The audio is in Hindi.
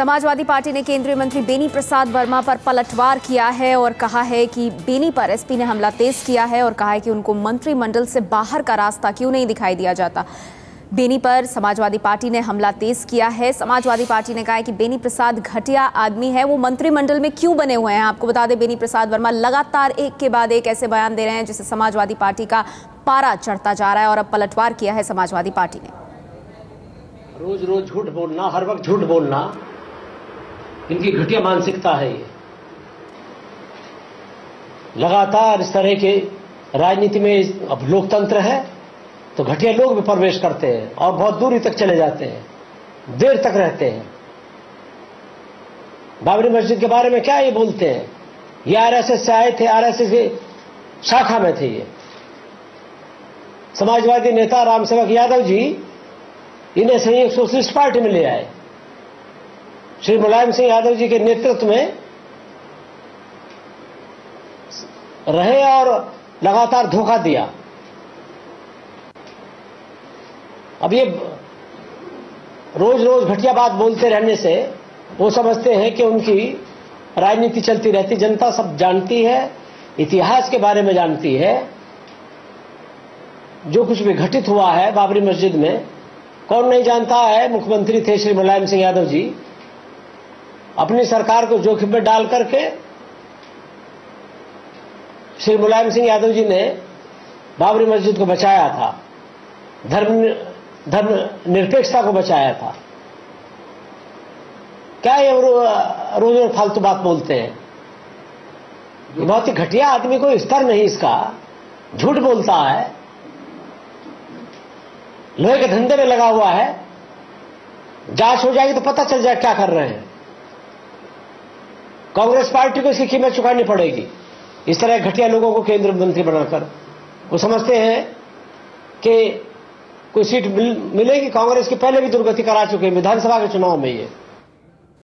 समाजवादी पार्टी ने केंद्रीय मंत्री बेनी प्रसाद वर्मा पर पलटवार किया है और कहा है कि बेनी पर एसपी ने हमला तेज किया है और कहा है कि उनको मंत्रिमंडल से बाहर का रास्ता क्यों नहीं दिखाई दिया जाता। बेनी पर समाजवादी पार्टी ने हमला तेज किया है। समाजवादी पार्टी ने कहा है कि बेनी प्रसाद घटिया आदमी है, वो मंत्रिमंडल में क्यों बने हुए हैं। आपको बता दें, बेनी प्रसाद वर्मा लगातार एक के बाद एक ऐसे बयान दे रहे हैं जिससे समाजवादी पार्टी का पारा चढ़ता जा रहा है और अब पलटवार किया है समाजवादी पार्टी ने। रोज रोज झूठ बोलना, हर वक्त झूठ बोलना, इनकी घटिया मानसिकता है। ये लगातार इस तरह के राजनीति में, अब लोकतंत्र है तो घटिया लोग भी प्रवेश करते हैं और बहुत दूरी तक चले जाते हैं, देर तक रहते हैं। बाबरी मस्जिद के बारे में क्या ये बोलते हैं? ये आरएसएस से आए थे, आरएसएस की शाखा में थे। ये समाजवादी नेता रामसेवक यादव जी इन्हें संयुक्त सोशलिस्ट पार्टी में ले आए। श्री मुलायम सिंह यादव जी के नेतृत्व में रहे और लगातार धोखा दिया। अब ये रोज रोज घटिया बात बोलते रहने से वो समझते हैं कि उनकी राजनीति चलती रहती। जनता सब जानती है, इतिहास के बारे में जानती है। जो कुछ भी घटित हुआ है बाबरी मस्जिद में, कौन नहीं जानता है। मुख्यमंत्री थे श्री मुलायम सिंह यादव जी, अपनी सरकार को जोखिम में डाल करके श्री मुलायम सिंह यादव जी ने बाबरी मस्जिद को बचाया था, धर्म निरपेक्षता को बचाया था। क्या ये रोज रोज फालतू बात बोलते हैं? बहुत ही घटिया आदमी, को स्तर नहीं इसका, झूठ बोलता है, लोहे के धंधे में लगा हुआ है। जांच हो जाएगी तो पता चल जाए क्या कर रहे हैं। कांग्रेस पार्टी को इसकी कीमत चुकानी पड़ेगी, इस तरह घटिया लोगों को केंद्रीय मंत्री बनाकर। वो समझते हैं कि कोई सीट मिलेगी। कांग्रेस की पहले भी दुर्गति करा चुके हैं विधानसभा के चुनाव में। ये